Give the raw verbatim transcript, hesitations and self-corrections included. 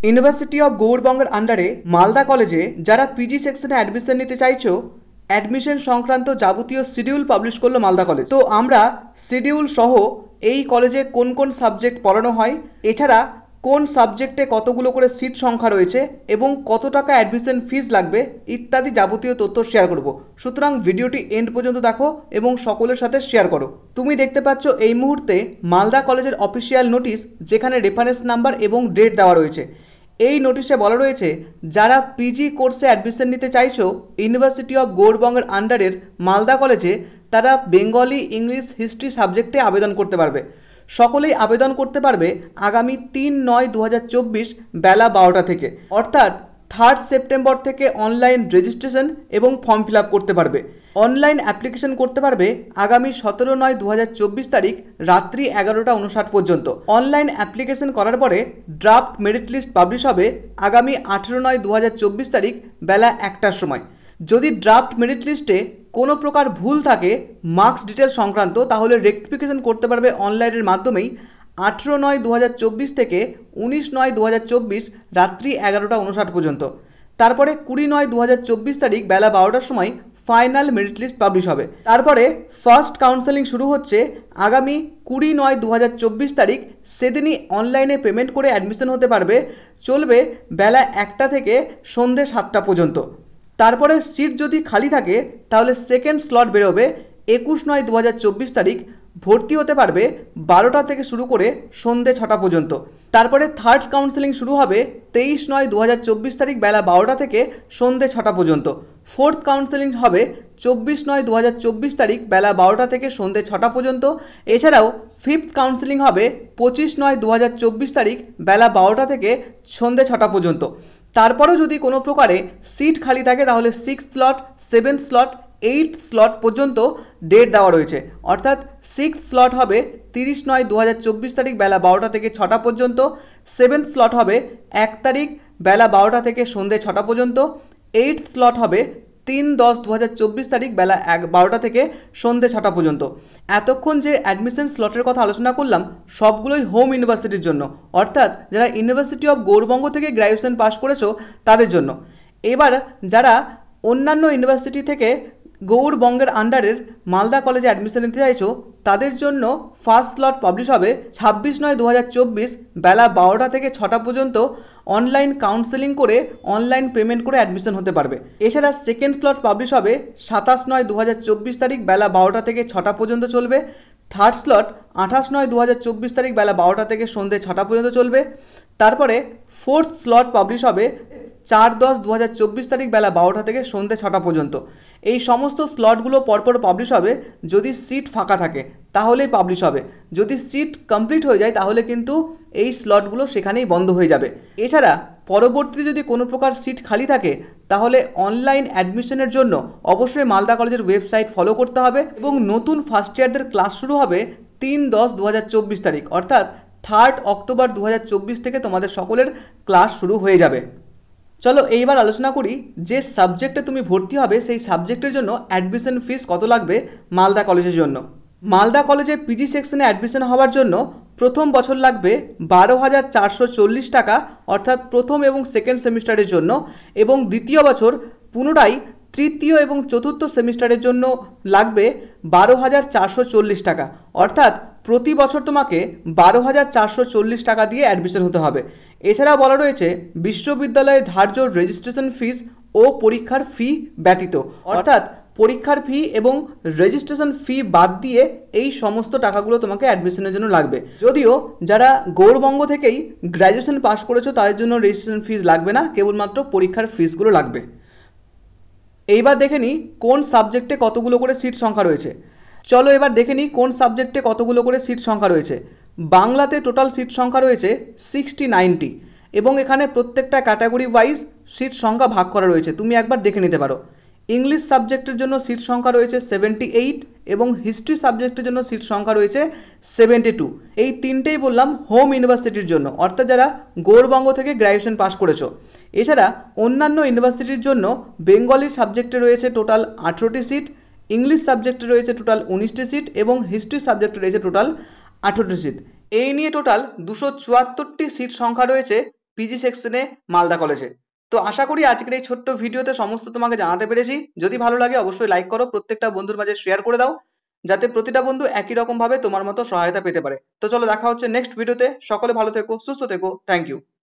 University of গৌড়বঙ্গের আন্ডারে মালদা কলেজে যারা পিজি সেকশনে অ্যাডমিশন নিতে চাইছো, অ্যাডমিশন সংক্রান্ত যাবতীয় শিডিউল পাবলিশ করলো মালদা কলেজ। তো আমরা শিডিউল সহ এই কলেজে কোন কোন সাবজেক্ট পড়ানো হয়, এছাড়া কোন সাবজেক্টে কতগুলো করে সিট সংখ্যা রয়েছে এবং কত টাকা অ্যাডমিশন ফিস লাগবে ইত্যাদি যাবতীয় তথ্য শেয়ার করব। সুতরাং ভিডিওটি এন্ড পর্যন্ত দেখো এবং সকলের সাথে শেয়ার করো। তুমি দেখতে পাচ্ছ এই মুহূর্তে মালদা কলেজের অফিসিয়াল নোটিশ, যেখানে রেফারেন্স নাম্বার এবং ডেট দেওয়া রয়েছে। এই নোটিশে বলা রয়েছে যারা পিজি কোর্সে অ্যাডমিশন নিতে চাইছো ইউনিভার্সিটি অফ গৌড়বঙ্গের আন্ডারের মালদা কলেজে, তারা বেঙ্গলি, ইংলিশ, হিস্ট্রি সাবজেক্টে আবেদন করতে পারবে। সকলেই আবেদন করতে পারবে আগামী তিন নয় দু হাজার চব্বিশ বেলা বারোটা থেকে, অর্থাৎ থার্ড সেপ্টেম্বর থেকে অনলাইন রেজিস্ট্রেশন এবং ফর্ম ফিল আপ করতে পারবে। অনলাইন অ্যাপ্লিকেশন করতে পারবে আগামী সতেরো নয় দু হাজার চব্বিশ তারিখ রাত্রি এগারোটা উনষাট পর্যন্ত। অনলাইন অ্যাপ্লিকেশন করার পরে ড্রাফট মেরিট লিস্ট পাবলিশ হবে আগামী আঠেরো নয় দু হাজার চব্বিশ তারিখ বেলা একটার সময়। যদি ড্রাফট মেরিট লিস্টে কোনো প্রকার ভুল থাকে মার্কস ডিটেল সংক্রান্ত, তাহলে রেকটিফিকেশন করতে পারবে অনলাইনের মাধ্যমেই আঠেরো নয় দু হাজার চব্বিশ থেকে উনিশ নয় দু হাজার চব্বিশ রাত্রি এগারোটা উনষাট পর্যন্ত। তারপরে কুড়ি নয় দু হাজার চব্বিশ তারিখ বেলা বারোটার সময় ফাইনাল মেরিট লিস্ট পাবলিশ হবে। তারপরে ফার্স্ট কাউন্সেলিং শুরু হচ্ছে আগামী কুড়ি নয় দু হাজার চব্বিশ তারিখ। সেদিনই অনলাইনে পেমেন্ট করে অ্যাডমিশন হতে পারবে। চলবে বেলা একটা থেকে সন্ধ্যে সাতটা পর্যন্ত। তারপরে সিট যদি খালি থাকে তাহলে সেকেন্ড স্লট বেরোবে একুশ নয় দু হাজার চব্বিশ তারিখ। ভর্তি হতে পারবে বারোটা থেকে শুরু করে সন্ধ্যে ছটা পর্যন্ত। তারপরে থার্ড কাউন্সেলিং শুরু হবে তেইশ নয় দু হাজার চব্বিশ তারিখ বেলা বারোটা থেকে সন্ধ্যে ছটা পর্যন্ত। ফোর্থ কাউন্সেলিং হবে চব্বিশ নয় দু হাজার চব্বিশ তারিখ বেলা বারোটা থেকে সন্ধ্যে ছটা পর্যন্ত। এছাড়াও ফিফথ কাউন্সেলিং হবে পঁচিশ নয় দু হাজার চব্বিশ তারিখ বেলা বারোটা থেকে সন্ধ্যে ছটা পর্যন্ত। তারপরেও যদি কোনো প্রকারে সিট খালি থাকে তাহলে six slot, seventh slot, eight slot পর্যন্ত ডেট দেওয়া রয়েছে। অর্থাৎ সিক্স স্লট হবে তিরিশ নয় দু হাজার চব্বিশ তারিখ বেলা বারোটা থেকে ছটা পর্যন্ত। সেভেন্থ স্লট হবে এক তারিখ বেলা বারোটা থেকে সন্ধ্যে ছটা পর্যন্ত। এইট স্লট হবে তিন দশ দু হাজার চব্বিশ তারিখ বেলা এক বারোটা থেকে সন্ধ্যে ছটা পর্যন্ত। এতক্ষণ যে অ্যাডমিশন স্লটের কথা আলোচনা করলাম সবগুলোই হোম ইউনিভার্সিটির জন্য, অর্থাৎ যারা ইউনিভার্সিটি অফ গৌড়বঙ্গ থেকে গ্র্যাজুয়েশন পাস করেছো তাদের জন্য। এবার যারা অন্যান্য ইউনিভার্সিটি থেকে গৌড়বঙ্গের আন্ডারের মালদা কলেজে অ্যাডমিশন নিতে চাইছো তাদের জন্য ফার্স্ট স্লট পাবলিশ হবে ছাব্বিশ নয় দু হাজার চব্বিশ বেলা বারোটা থেকে ছটা পর্যন্ত। অনলাইন কাউন্সেলিং করে অনলাইন পেমেন্ট করে অ্যাডমিশন হতে পারবে। এছাড়া সেকেন্ড স্লট পাবলিশ হবে সাতাশ নয় দু হাজার চব্বিশ তারিখ বেলা বারোটা থেকে ছটা পর্যন্ত চলবে। থার্ড স্লট আঠাশ নয় দু হাজার চব্বিশ তারিখ বেলা বারোটা থেকে সন্ধ্যে ছটা পর্যন্ত চলবে। তারপরে ফোর্থ স্লট পাবলিশ হবে চার দশ দু হাজার চব্বিশ তারিখ বেলা বারোটা থেকে সন্ধ্যে ছটা পর্যন্ত। এই সমস্ত স্লটগুলো পরপর পাবলিশ হবে। যদি সিট ফাঁকা থাকে তাহলেই পাবলিশ হবে। যদি সিট কমপ্লিট হয়ে যায় তাহলে কিন্তু এই স্লটগুলো সেখানেই বন্ধ হয়ে যাবে। এছাড়া পরবর্তীতে যদি কোনো প্রকার সিট খালি থাকে তাহলে অনলাইন অ্যাডমিশনের জন্য অবশ্যই মালদা কলেজের ওয়েবসাইট ফলো করতে হবে এবং নতুন ফার্স্ট ইয়ারদের ক্লাস শুরু হবে তিন দশ দু হাজার চব্বিশ তারিখ, অর্থাৎ থার্ড অক্টোবর দু হাজার চব্বিশ থেকে তোমাদের সকলের ক্লাস শুরু হয়ে যাবে। চলো এইবার আলোচনা করি যে সাবজেক্টে তুমি ভর্তি হবে সেই সাবজেক্টের জন্য অ্যাডমিশন ফিস কত লাগবে মালদা কলেজের জন্য। মালদা কলেজে পিজি সেকশনে অ্যাডমিশন হওয়ার জন্য প্রথম বছর লাগবে বারো হাজার চারশো চল্লিশ টাকা, অর্থাৎ প্রথম এবং সেকেন্ড সেমিস্টারের জন্য, এবং দ্বিতীয় বছর পুনরায় তৃতীয় এবং চতুর্থ সেমিস্টারের জন্য লাগবে বারো হাজার চারশো চল্লিশ টাকা। অর্থাৎ প্রতি বছর তোমাকে বারো হাজার চারশো চল্লিশ টাকা দিয়ে অ্যাডমিশন হতে হবে। এছাড়া বলা রয়েছে বিশ্ববিদ্যালয়ের ধার্য রেজিস্ট্রেশন ফিস ও পরীক্ষার ফি ব্যতীত, অর্থাৎ পরীক্ষার ফি এবং রেজিস্ট্রেশন ফি বাদ দিয়ে এই সমস্ত টাকাগুলো তোমাকে অ্যাডমিশনের জন্য লাগবে। যদিও যারা গৌড়বঙ্গ থেকেই গ্র্যাজুয়েশন পাস করেছো তাদের জন্য রেজিস্ট্রেশন ফিস লাগবে না, কেবলমাত্র পরীক্ষার ফিসগুলো লাগবে। এইবার দেখে নিই কোন সাবজেক্টে কতগুলো করে সিট সংখ্যা রয়েছে। চলো এবার দেখে নিই কোন সাবজেক্টে কতগুলো করে সিট সংখ্যা রয়েছে। বাংলাতে টোটাল সিট সংখ্যা রয়েছে সিক্সটি নাইনটি এবং এখানে প্রত্যেকটা ক্যাটাগরি ওয়াইজ সিট সংখ্যা ভাগ করা রয়েছে, তুমি একবার দেখে নিতে পারো। ইংলিশ সাবজেক্টের জন্য সিট সংখ্যা রয়েছে সেভেন্টি এইট এবং হিস্ট্রি সাবজেক্টের জন্য সিট সংখ্যা রয়েছে সেভেন্টি টু। এই তিনটেই বললাম হোম ইউনিভার্সিটির জন্য, অর্থাৎ যারা গৌড়বঙ্গ থেকে গ্র্যাজুয়েশন পাস করেছো। এছাড়া অন্যান্য ইউনিভার্সিটির জন্য বেঙ্গলি সাবজেক্টে রয়েছে টোটাল আঠেরোটি সিট, ইংলিশ সাবজেক্টে রয়েছে টোটাল উনিশটি সিট এবং হিস্ট্রি সাবজেক্টে রয়েছে টোটাল আঠেরোটি সিট। এই নিয়ে টোটাল দুশো চুয়াত্তরটি সিট সংখ্যা রয়েছে পিজি সেকশনে মালদা কলেজে। তো আশা করি আজকের এই ছোট্ট ভিডিওতে সমস্ত তোমাকে জানাতে পেরেছি। যদি ভালো লাগে অবশ্যই লাইক করো, প্রত্যেকটা বন্ধুর মাঝে শেয়ার করে দাও, যাতে প্রতিটা বন্ধু একই রকম ভাবে তোমার মতো সহায়তা পেতে পারে। তো চলো দেখা হচ্ছে নেক্সট ভিডিওতে। সকলে ভালো থেকো, সুস্থ থেকো, থ্যাংক ইউ।